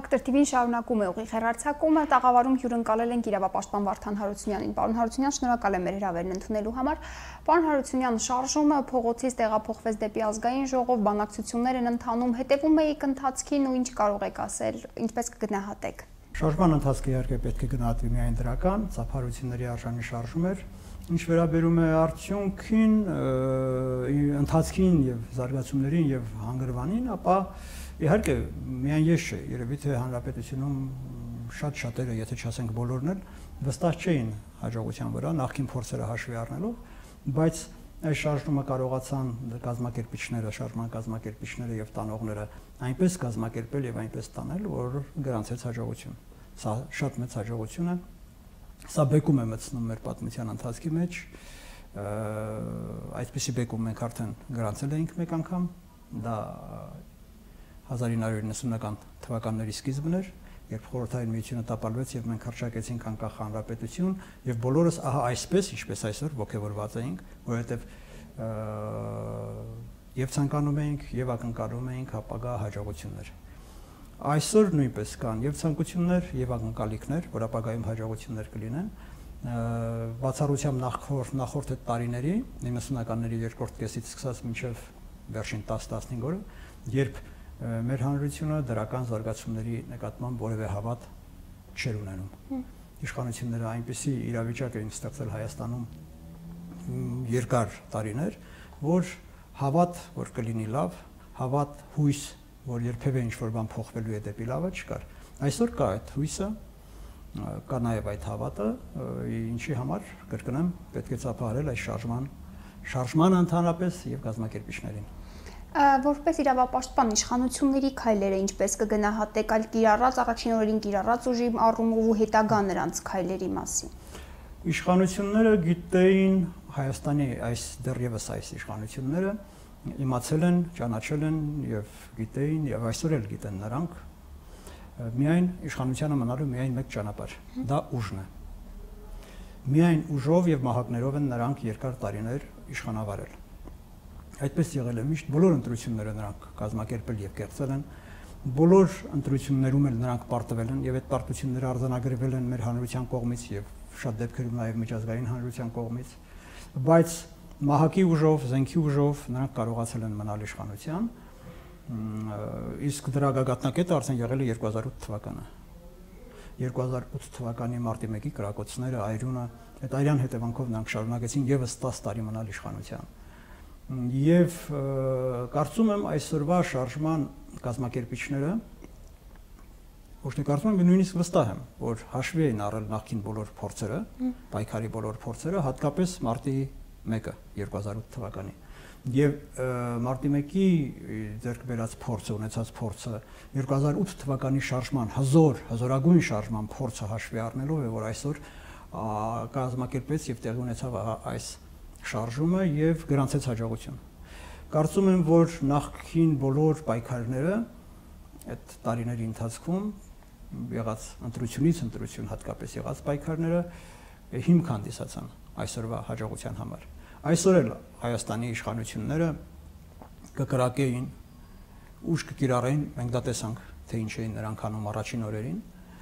Factor TV-ին շարունակում է ուղիղ հեռարձակումը, տաղավարում հյուրընկալել ենք իրավապաշտպան Վարդան Հարությունյանին։ Պարոն Հարությունյան, շնորհակալ եմ մեր հրավերն ընդունելու համար։ Պարոն Հարությունյան, շարժումը փողոցից տեղափոխվեց դեպի ազգային ժողով, բանակցություններ են ընթանում, հետևում եք ընթացքին ու ինչ կարող եք ասել, ինչպես կգնահատեք։ Շարժման ընթացքը իհարկե պետք է գնահատվի միայն դրական, ծափարությունների արժանի շարժում էր։ Ինչ վերաբերում է արդյունքին, ընթացքին եւ զարգացումներին եւ հանգրվանին, ապա իհարկե միայն ես չէ, երևի թե հանրապետությունում շատերը, եթե չասենք բոլորն էլ, վստահ չէին հաջողության վրա նախքին փորձերը հաշվի առնելով, բայց այս շարժումը կարողացան կազմակերպիչները, շարժման կազմակերպիչները եւ տանողները այնպես կազմակերպել եւ այնպես տանել, որ գրանցեց հաջողություն։ Սա շատ մեծ հաջողություն է։ Սա բեկում է մտցնում մեր պատմության ընթացքի մեջ, այսպիսի բեկում մենք արդեն գրանցել էինք մեկ անգամ, դա 1990-ական թվականների սկիզբն էր, երբ Խորհրդային Միությունը տապալվեց եւ մենք հռչակեցինք անկախ հանրապետություն եւ բոլորս ահա այսպես, ինչպես այսօր ողջավորված էինք, որովհետեւ եւ ցանկանում էինք եւ ակնկալում էինք ապագա հաջողություններ։ Այսօր նույնպես կան եւ ցանկություններ եւ ակնկալիքներ, որ ապագայում հաջողություններ կլինեն։ Բացառությամբ նախորդ տարիների 90-ականների երկրորդ կեսից սկսած մինչև վերջին 10-15 օրը, երբ մեր հանրությունը դրական զարգացումների նկատմամբ որևէ հավատ չէր ունենում։ Իշխանությունները այնպիսի իրավիճակ էին ստեղծել Հայաստանում երկար տարիներ, որ հավատ, որ կլինի լավ, հավատ, հույս, որ երբևէ ինչ-որ բան փոխվելու է դեպի լավը չկար։ Այսօր կա այդ հույսը, կա նաև այդ հավատը, ինչի համար կրկնեմ, պետք է ծափահարել այս շարժման ընդհանրապես եւ կազմակերպիչներին։ Որպես իրավապաշտպան իշխանությունների քայլերը ինչպես կգնահատեք, այլ կիրառած առաջին օրերին կիրառած ուժի առումով ու հետագա նրանց քայլերի մասին։ Իշխանությունները գիտեին, Հայաստանի դեռևս այս իշխանությունները իմացել են, ճանաչել են եւ գիտեին եւ այսօր էլ գիտեն նրանք միայն իշխանությանը մնալու միայն մեկ ճանապարհ, դա ուժն է։ Միայն ուժով եւ մահակներով են նրանք երկար տարիներ իշխանավարել։ Այդպես եղել է միշտ, բոլոր ընտրությունները նրանք կազմակերպել եւ կերտել են, բոլոր ընտրություններում էլ նրանք պարտվել են եւ այդ պարտությունները արձանագրվել են մեր հանրության կողմից եւ շատ դեպքերում նաեւ միջազգային հանրության կողմից, բայց մահակի ուժով, զենքի ուժով նրանք կարողացել են մնալ իշխանության, իսկ դրա գագաթնակետը արդեն եղել է 2008 թվականը։ 2008 թվականի մարտի 1-ի կրակոցները, այրունը, այդ այրան հետևանքով նրանք շարունակեցին եւս 10 տարի մնալ իշխանության։ Եվ կարծում եմ այսօրվա շարժման կազմակերպիչները, ոչ թե կարծում եմ, նույնիսկ վստահ եմ, որ հաշվի էին առել նախքին բոլոր փորձերը, պայքարի բոլոր փորձերը, հատկապես մարտի 1-ը 2008 թվականի։ Եվ մարտի 1-ի ձեռք բերած փորձը, ունեցած փորձը 2008 թվականի շարժման հզորագույն շարժման փորձը հաշվի առնելով է, որ այսօր կազմակերպեց եւ տեղի ունեցավ այս շարժումը եւ գրանցեց հաջողություն։ Կարծում եմ, որ նախքին բոլոր պայքարները այդ տարիների ընթացքում եղած ընտրությունից ընտրություն հատկապես եղած պայքարները հիմք հանդիսացան այսօրվա հաջողության համար։ Այսօր էլ Հայաստանի իշխանությունները կկրակեին, ուժ կկիրառեին, մենք դա տեսանք, թե ինչ էին նրանք անում առաջին օրերին,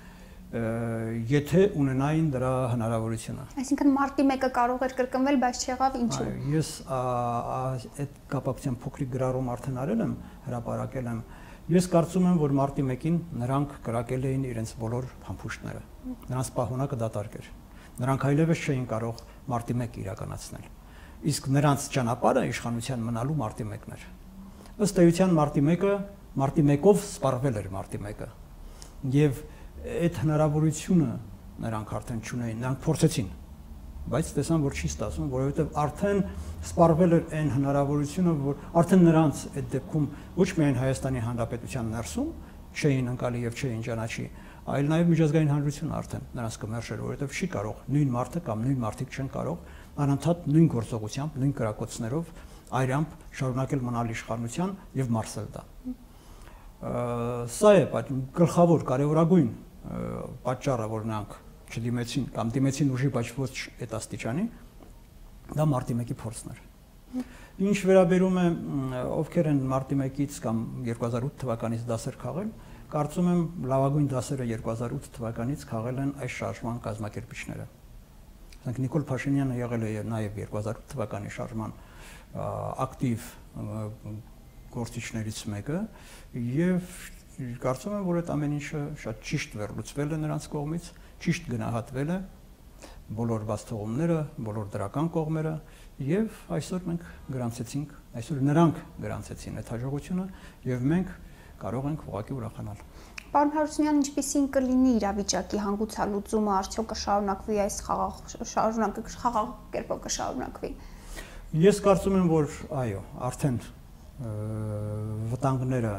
եթե ունենային դրա հնարավորությունը։ Այսինքն մարտի 1-ը կարող էր կրկնվել, բայց չեղավ, ինչու։ Ես այդ կապակցությամբ փոքրիկ գրառում արդեն արել եմ, հրապարակել եմ։ Ես կարծում եմ, որ մարտի 1-ին նրանք կրակել էին իրենց բոլոր փամփուշտները։ Նրանց պահոնակը դատարկ էր։ Նրանք այլևս չէին կարող մարտի 1 իրականացնել։ Իսկ նրանց ճանապարհը իշխանության մնալու մարտի 1-ն էր։ Ըստ էության մարտի 1-ը մարտի 1-ով սպառվել էր մարտի 1-ը։ Եվ այդ հնարավորությունը նրանք արդեն չունեին, նրանք փորձեցին, բայց տեսան, որ չի ստացվում, որովհետև արդեն սպառվել էր այն հնարավորությունը, որ արդեն նրանց այդ դեպքում ոչ միայն Հայաստանի Հանրապետության ներսում չէին ընկալի եւ չէին ճանաչի, այլ նաեւ միջազգային հանրությունը արդեն նրանց կմերժեր, որովհետև չի կարող նույն մարդը կամ նույն մարդիկ չեն կարող անընդհատ նույն գործողությամբ, նույն կրակոցներով այրամբ շարունակել մնալ իշխանության եւ մարսել դա։ Սա է գլխավոր կարևորագույն պատճառը, որ նրանք չդիմեցին կամ դիմեցին ուժի, բայց ոչ այդ աստիճանի, դա մարտի 1-ի փորձն էր։ Ինչ վերաբերում է ովքեր են մարտի 1-ից կամ 2008 թվականից դասեր քաղել, կարծում եմ լավագույն դասերը 2008 թվականից քաղել են այս շարժման կազմակերպիչները։ Ասենք Նիկոլ Փաշինյանը եղել է նաև 2008 թվականի շարժման ակտիվ գործիչներից մեկը եւ կարծում եմ, որ այդ ամեն ինչը շատ ճիշտ վերլուծվել է նրանց կողմից, ճիշտ գնահատվել է բոլոր բացթողումները, բոլոր դրական կողմերը եւ այսօր մենք գրանցեցինք, այսօր նրանք գրանցեցին այդ հաջողությունը եւ մենք կարող ենք ուղղակի ուրախանալ։ Պարոն Հարությունյան, ինչպիսին կլինի իրավիճակի հանգուցալուծումը, արդյոք կշարունակվի այս խաղաղ կերպով կշարունակվի։ Ես կարծում եմ, որ այո, արդեն վտանգները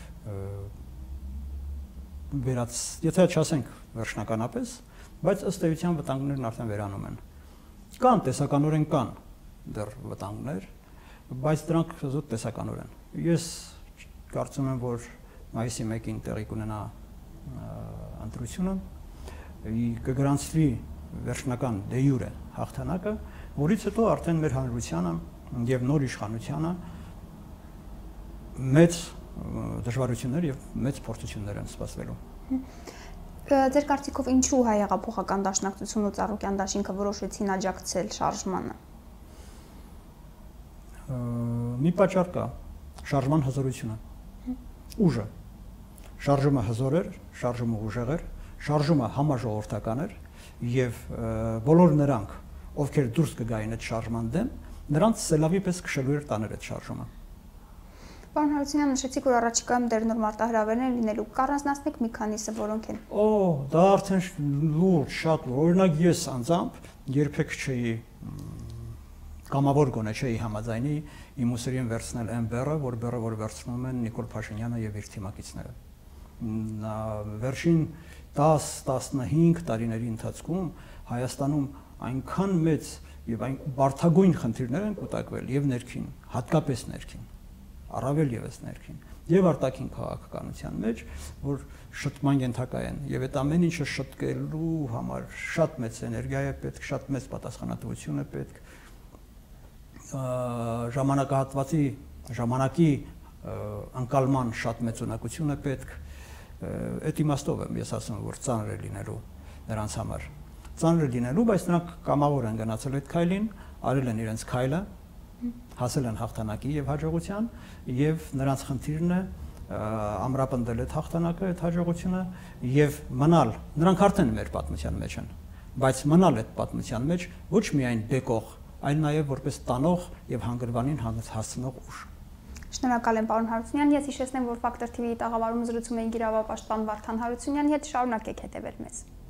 եթե չասենք վերջնականապես, բայց ըստ էության վտանգներն արդեն վերանում են։ Կան տեսականորեն կան դեռ վտանգներ, բայց դրանք զուտ տեսականորեն։ Ես կարծում եմ, որ մայիսի 1-ին տեղի կունենա ընտրությունը, կգրանցվի վերջնական դե յուրե հաղթանակը, որից հետո արդեն մեր հանրությանը եւ նոր իշխանությանը մեծ դժվարություններ եւ մեծ փորձություններ են սպասվելու։ Ձեր կարծիքով ինչու հայ հեղափոխական դաշնակցությունն ու Ծառուկյան դաշինքը որոշեցին աջակցել շարժմանը։ Մի պատճառ կա՝ շարժման հզորությունը, ուժը։ Շարժումը հզոր էր, շարժումը ուժեղ էր, շարժումը համաժողովրդական էր եւ բոլոր նրանք, ովքեր դուրս կգային այդ շարժման դեմ, նրանց սելավի պես քշելու էր տանել այդ շարժումը։ Պարոն Հարությունյան, նշեցիք, որ առաջիկայում դեռ նոր մարտահրավերներ լինելու, կառանձնացնեք մի քանիսը, որոնք են։ Դա արդեն լուրջ, շատ լուրջ։ Օրինակ ես անձամբ երբեք չէի կամավոր գոնե չէի համաձայնի իմ ուսերին վերցնել այն բեռը, որ վերցնում են Նիկոլ Փաշինյանը եւ իր թիմակիցները։ Վերջին 10-15 տարիների ընթացքում Հայաստանում այնքան մեծ եւ այն բարդագույն խնդիրներ են կուտակվել եւ ներքին, հատկապես ներքին, առավել եւս ներքին եւ արտաքին քաղաքականության մեջ, որ շտկման ենթակա են եւ այդ ամեն ինչը շտկելու համար շատ մեծ էներգիա է պետք, շատ մեծ պատասխանատվություն է պետք, ժամանակի անկալման շատ մեծ ունակություն է պետք, այդ իմաստով եմ ես ասում, որ ծանր է լինելու նրանց համար։ Ծանր է լինելու, բայց նրանք կամավոր են գնացել այդ քայլին, արել են իրենց քայլը, հասել են հաղթանակի եւ հաջողության, եւ նրանց խնդիրն է ամրապնդել այդ հաղթանակը, այդ հաջողությունը եւ մնալ, նրանք արդեն մեր պատմության մեջ են, բայց մնալ այդ պատմության մեջ ոչ միայն բեկող, այլ նաեւ որպես տանող եւ հանգրվանին հասցնող ուժ։ Շնորհակալ եմ, պարոն Հարությունյան, ես հիշեցնեմ, որ Ֆակտոր TV-ի տաղավարում զրուցում էինք իրավապաշտպան Վարդան Հարությունյանի հետ, շարունակեք հետևել մեզ։